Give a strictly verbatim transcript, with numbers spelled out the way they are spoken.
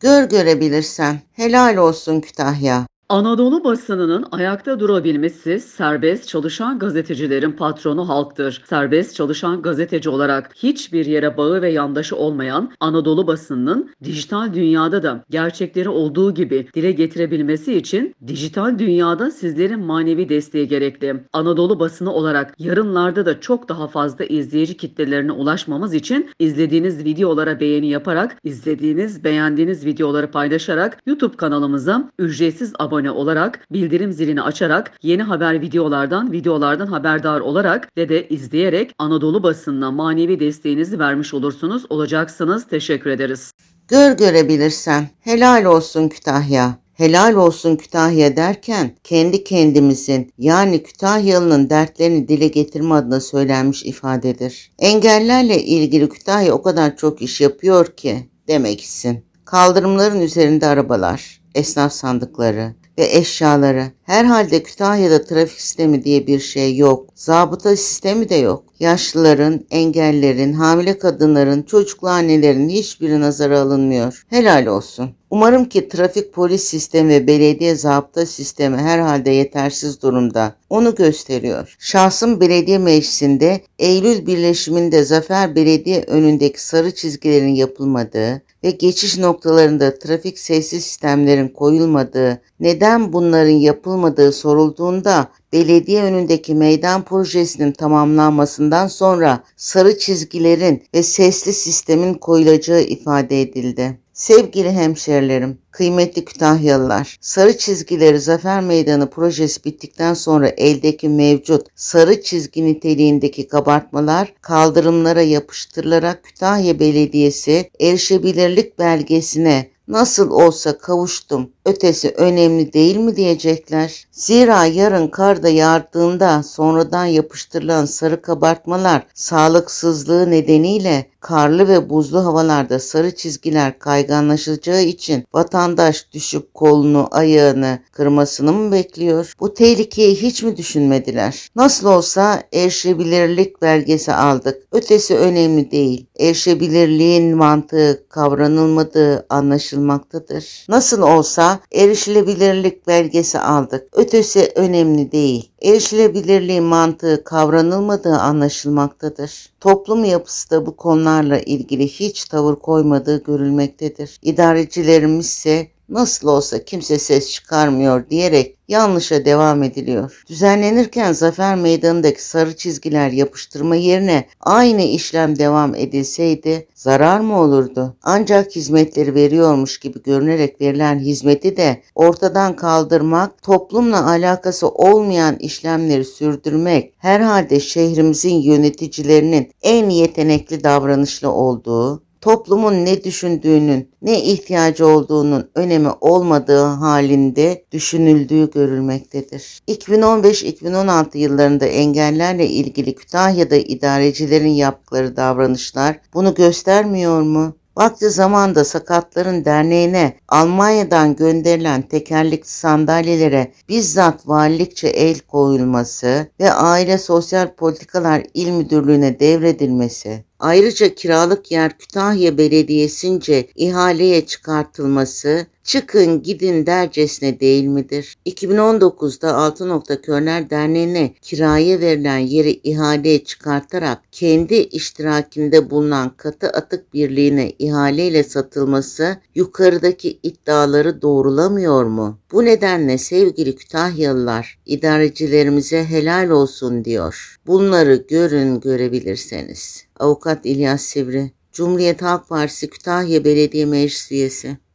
Gör görebilirsen. Helal olsun Kütahya. Anadolu basınının ayakta durabilmesi serbest çalışan gazetecilerin patronu halktır. Serbest çalışan gazeteci olarak hiçbir yere bağı ve yandaşı olmayan Anadolu basınının dijital dünyada da gerçekleri olduğu gibi dile getirebilmesi için dijital dünyada sizlerin manevi desteği gerekli. Anadolu basını olarak yarınlarda da çok daha fazla izleyici kitlelerine ulaşmamız için izlediğiniz videolara beğeni yaparak, izlediğiniz, beğendiğiniz videoları paylaşarak YouTube kanalımıza ücretsiz abone olarak, bildirim zilini açarak, yeni haber videolardan, videolardan haberdar olarak ve de izleyerek Anadolu basınına manevi desteğinizi vermiş olursunuz, olacaksınız. Teşekkür ederiz. Gör görebilirsen. Helal olsun Kütahya. Helal olsun Kütahya derken kendi kendimizin yani Kütahyalı'nın dertlerini dile getirme adına söylenmiş ifadedir. Engellerle ilgili Kütahya o kadar çok iş yapıyor ki demek için. Kaldırımların üzerinde arabalar, esnaf sandıkları ve eşyaları. Herhalde Kütahya'da trafik sistemi diye bir şey yok. Zabıta sistemi de yok. Yaşlıların, engellerin, hamile kadınların, çocuklu annelerin hiçbiri nazara alınmıyor. Helal olsun. Umarım ki trafik polis sistemi ve belediye zabıta sistemi herhalde yetersiz durumda. Onu gösteriyor. Şahsım belediye meclisinde Eylül birleşiminde Zafer Belediye önündeki sarı çizgilerin yapılmadığı ve geçiş noktalarında trafik sessiz sistemlerin koyulmadığı, neden bunların yapılmadığı sorulduğunda belediye önündeki meydan projesinin tamamlanmasından sonra sarı çizgilerin ve sesli sistemin koyulacağı ifade edildi. Sevgili hemşerilerim, kıymetli Kütahyalılar, sarı çizgileri Zafer Meydanı projesi bittikten sonra eldeki mevcut sarı çizgi niteliğindeki kabartmalar kaldırımlara yapıştırılarak Kütahya Belediyesi erişebilirlik belgesine nasıl olsa kavuştum, ötesi önemli değil mi diyecekler. Zira yarın karda yağdığında sonradan yapıştırılan sarı kabartmalar sağlıksızlığı nedeniyle karlı ve buzlu havalarda sarı çizgiler kayganlaşacağı için vatandaş düşüp kolunu, ayağını kırmasını mı bekliyor? Bu tehlikeyi hiç mi düşünmediler? Nasıl olsa erişebilirlik belgesi aldık. Ötesi önemli değil. Erişebilirliğin mantığı kavranılmadığı anlaşılmaktadır. Nasıl olsa erişilebilirlik belgesi aldık. Ötesi önemli değil. Erişilebilirliğin mantığı kavranılmadığı anlaşılmaktadır. Toplum yapısı da bu konularla ilgili hiç tavır koymadığı görülmektedir. İdarecilerimiz ise nasıl olsa kimse ses çıkarmıyor diyerek yanlışa devam ediliyor. Düzenlenirken Zafer Meydanı'ndaki sarı çizgiler yapıştırma yerine aynı işlem devam edilseydi zarar mı olurdu? Ancak hizmetleri veriyormuş gibi görünerek verilen hizmeti de ortadan kaldırmak, toplumla alakası olmayan işlemleri sürdürmek herhalde şehrimizin yöneticilerinin en yetenekli davranışlı olduğu, toplumun ne düşündüğünün, ne ihtiyacı olduğunun önemi olmadığı halinde düşünüldüğü görülmektedir. iki bin on beş iki bin on altı yıllarında engellerle ilgili Kütahya'da idarecilerin yaptıkları davranışlar bunu göstermiyor mu? Vakti zamanda Sakatların Derneği'ne Almanya'dan gönderilen tekerlekli sandalyelere bizzat valilikçe el koyulması ve Aile Sosyal Politikalar İl Müdürlüğü'ne devredilmesi, ayrıca kiralık yer Kütahya Belediyesi'nce ihaleye çıkartılması, çıkın gidin dercesine değil midir? iki bin on dokuzda Altı Nokta Körler Derneği'ne kiraya verilen yeri ihaleye çıkartarak kendi iştirakinde bulunan Katı Atık Birliği'ne ihaleyle satılması yukarıdaki iddiaları doğrulamıyor mu? Bu nedenle sevgili Kütahyalılar, idarecilerimize helal olsun diyor. Bunları görün görebilirseniz. Avukat İlyas Sivri, Cumhuriyet Halk Partisi Kütahya Belediye Meclis Üyesi.